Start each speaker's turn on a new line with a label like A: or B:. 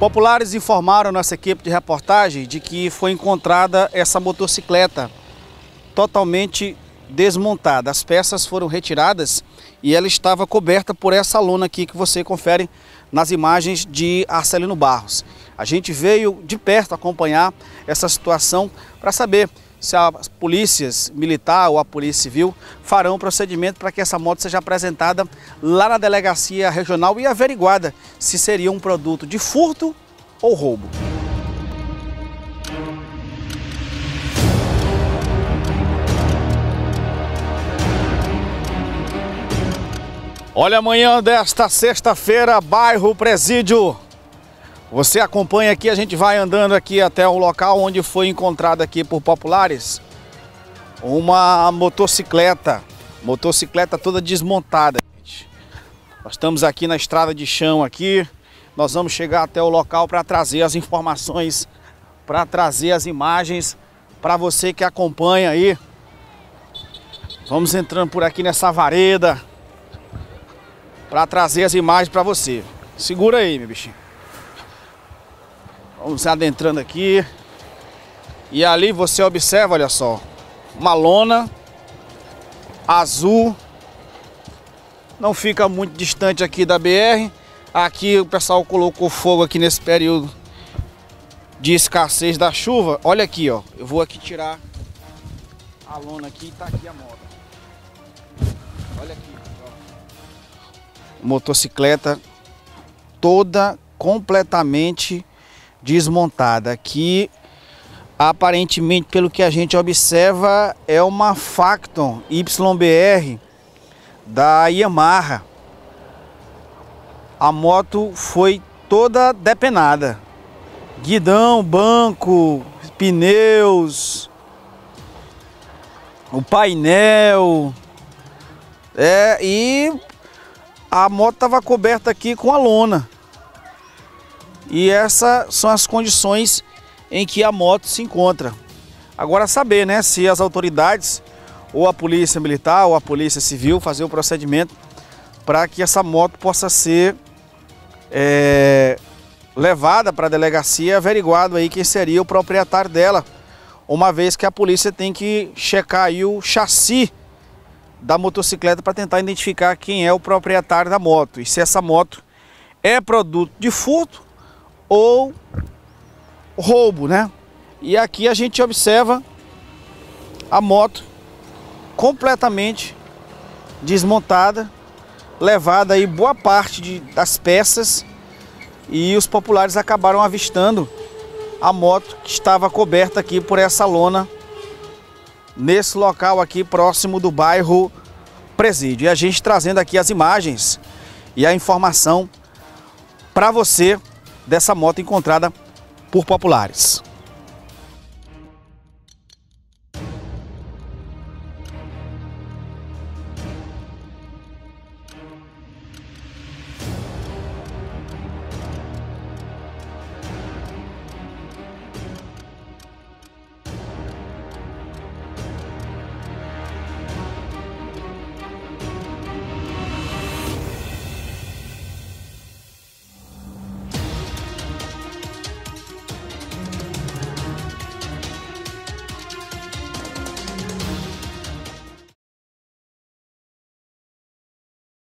A: Populares informaram nossa equipe de reportagem de que foi encontrada essa motocicleta totalmente desmontada. As peças foram retiradas e ela estava coberta por essa lona aqui que você confere nas imagens de Arcelino Barros. A gente veio de perto acompanhar essa situação para saber se as polícias militar ou a polícia civil farão procedimento para que essa moto seja apresentada lá na delegacia regional e averiguada se seria um produto de furto ou roubo. Olha, amanhã desta sexta-feira, bairro Presídio. Você acompanha aqui, a gente vai andando aqui até o local onde foi encontrada aqui por populares uma motocicleta toda desmontada, gente. Nós estamos aqui na estrada de chão aqui, nós vamos chegar até o local para trazer as informações, para trazer as imagens para você que acompanha aí. Vamos entrando por aqui nessa vareda para trazer as imagens para você. Segura aí, meu bichinho. Vamos adentrando aqui. E ali você observa, olha só, uma lona azul. Não fica muito distante aqui da BR. Aqui o pessoal colocou fogo aqui nesse período de escassez da chuva. Olha aqui, ó. Eu vou aqui tirar a lona aqui e tá aqui a moto. Olha aqui, ó. Motocicleta toda completamente desmontada. Aqui, aparentemente, pelo que a gente observa, é uma Facton YBR da Yamaha. A moto foi toda depenada. Guidão, banco, pneus, o painel. E a moto estava coberta aqui com a lona. E essas são as condições em que a moto se encontra. Agora saber, né, se as autoridades, ou a polícia militar, ou a polícia civil, fazer o procedimento para que essa moto possa ser levada para a delegacia e averiguado aí quem seria o proprietário dela, uma vez que a polícia tem que checar aí o chassi da motocicleta para tentar identificar quem é o proprietário da moto e se essa moto é produto de furto ou roubo, né? E aqui a gente observa a moto completamente desmontada, levada aí boa parte das peças, e os populares acabaram avistando a moto que estava coberta aqui por essa lona nesse local aqui próximo do bairro Presídio. E a gente trazendo aqui as imagens e a informação para você dessa moto encontrada por populares.